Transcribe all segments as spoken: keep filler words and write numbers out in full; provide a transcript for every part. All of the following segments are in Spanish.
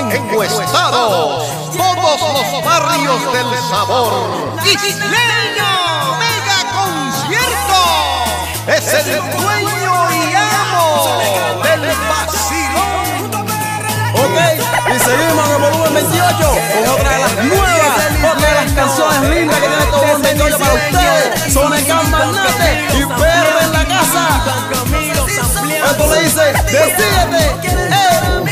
encuestados, todos los barrios del sabor. Isleño Mega Concierto es el dueño y amo del vacilón. Ok, y seguimos en el volumen veintiocho con otra de las nuevas, otra de las canciones lindas que tiene todo el veintiocho para ustedes. Sonecan Magnate y Perro en la casa. Esto le dice, decídete, eh.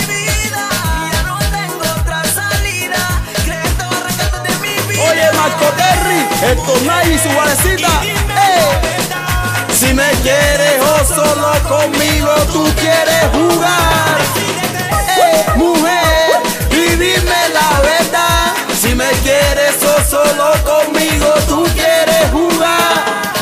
Oye, Marco Terry, el Tonay y su valecita, eh. Si me quieres o solo conmigo tú quieres jugar, eh, mujer, y dime la verdad. Si me quieres o solo conmigo tú quieres jugar.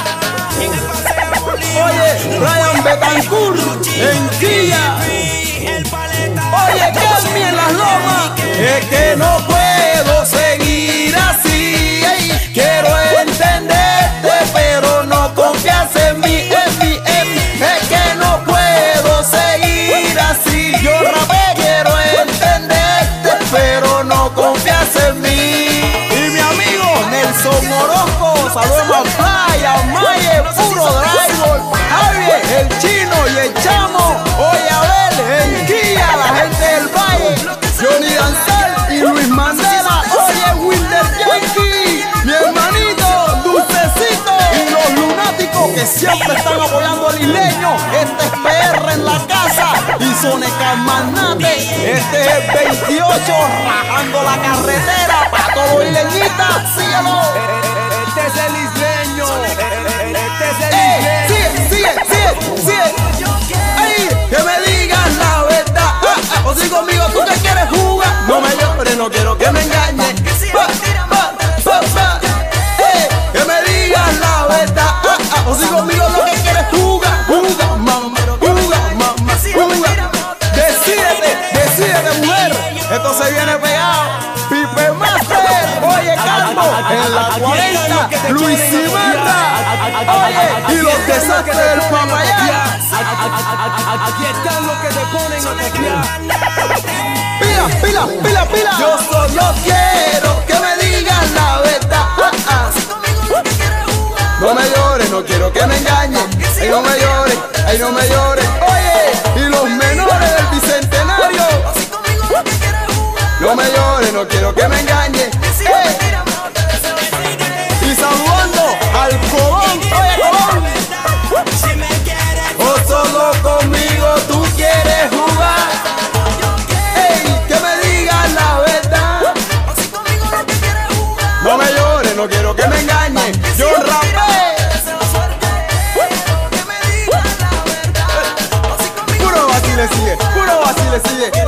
Oye, Ryan Betancourt en Kia. Oye, Carmi en las lomas. Es que no puedo seguir así. Ey, quiero entenderte, pero no confías en mí, en mí, en mí. Es que no puedo seguir así. Yo rapé, quiero entenderte, pero no confías en mí. Y mi amigo Nelson Orozco, saludos a Playa, Maye, puro driver, Javier, el chino y el chamo. Oye, a ver, en Kia, la gente del Valle, Johnny Danzal y Luis Mandela. Oye, Wilder Yankee, mi hermanito, Dulcecito y los lunáticos que siempre están apoyando al isleño. Este es P R en la casa y Sonecan Magnate. Este es el veintiocho, rajando la carretera para todos los isleñitas. Síguelo. Este es el isleño. Este es el Eh, isleño. sigue, sigue, sigue, sigue. Ay, que me digas la verdad. Ah, ah, o si conmigo tú te quieres jugar. No me llores, no quiero que me engañes. Pa, pa, pa, pa. Eh, que me digas la verdad. Ah, ah, o si conmigo lo que quieres jugar. Juga, mamá, juga, mamá, juga. Decídete, decídete, mujer. Esto se viene pegado. Pipe Master, oye, Calvo, en la cuarenta, Luis Cimarra, oye, y los desastres del Papayá. Aquí están los que te ponen a teclear. Pila, pila, pila, pila. Yo solo quiero que me digas la verdad. Ah, ah. No me llores, no quiero que me engañes. Ay, no me llores, ay, no me llores. Oye, y los menores del bicentenario. No me llores, no quiero que me engañes. Eh. Y saludando al Colón, oye, Colón. O solo conmigo tú quieres jugar. Ey, que me digas la verdad. No me llores, no quiero que me engañes. Yo rapé. Puro vacile sigue, puro vacile sigue.